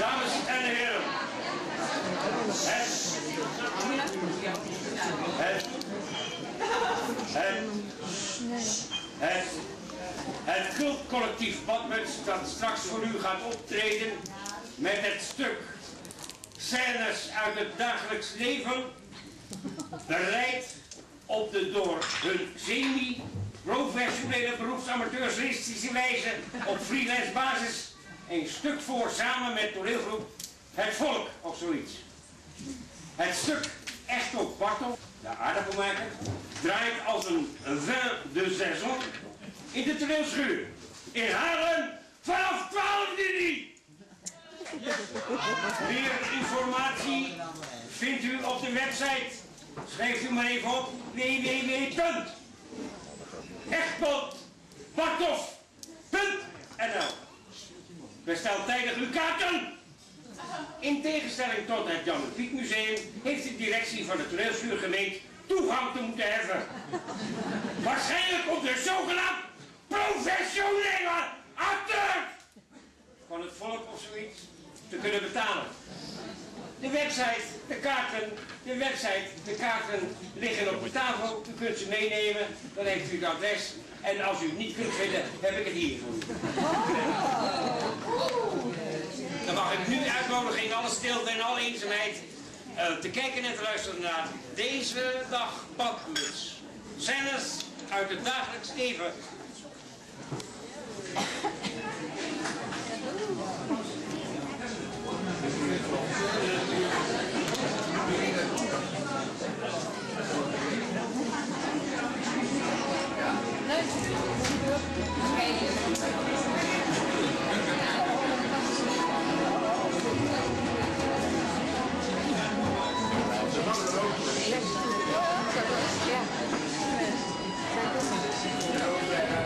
Dames en heren, het cultcollectief Badmuts dat straks voor u gaat optreden met het stuk Scènes uit het dagelijks leven, bereidt op de door hun semi-professionele beroepsamateuristische wijze op freelance basis een stuk voor samen met toneelgroep Het Volk of zoiets. Het stuk Echtop Bartel, de aardappelmaker, draait als een vin de saison in de toneelschuur in Haarlem vanaf 12 juni. Meer informatie vindt u op de website. Schrijft u maar even op www.echtopbartels.nl. Bestel tijdig uw kaarten. In tegenstelling tot het Jan de Piet Museum heeft de directie van de toneelschuur gemeend toegang te moeten hebben. Waarschijnlijk om de zogenaamd professionele acteur van Het Volk of zoiets te kunnen betalen. De kaarten liggen op de tafel. U kunt ze meenemen, dan heeft u het adres. En als u het niet kunt vinden, heb ik het hier voor u. Dan mag ik nu uitnodigen in alle stilte en alle eenzaamheid te kijken en te luisteren naar deze dag Badmuts. Scènes uit het dagelijks leven. Ja.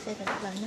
ontzettend kleine.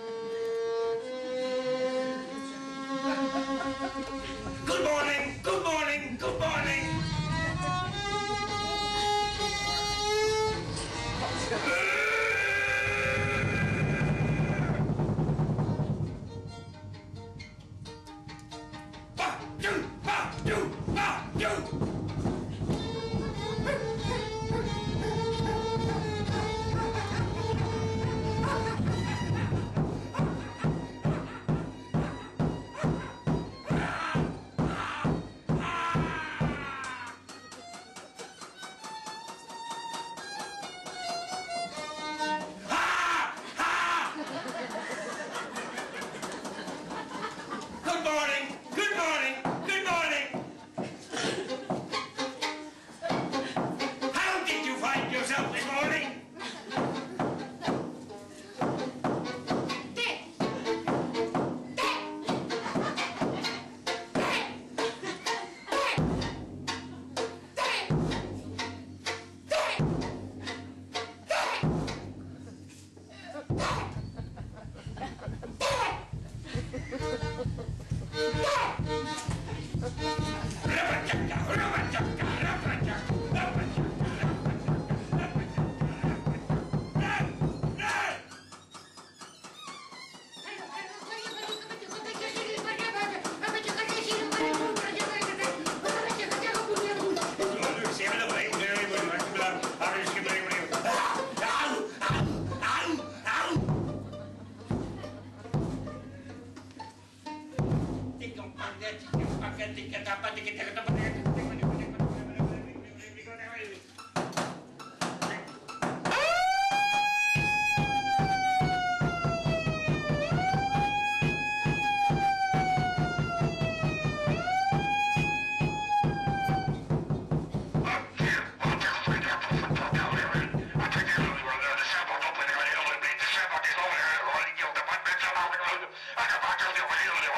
Good morning, good morning. I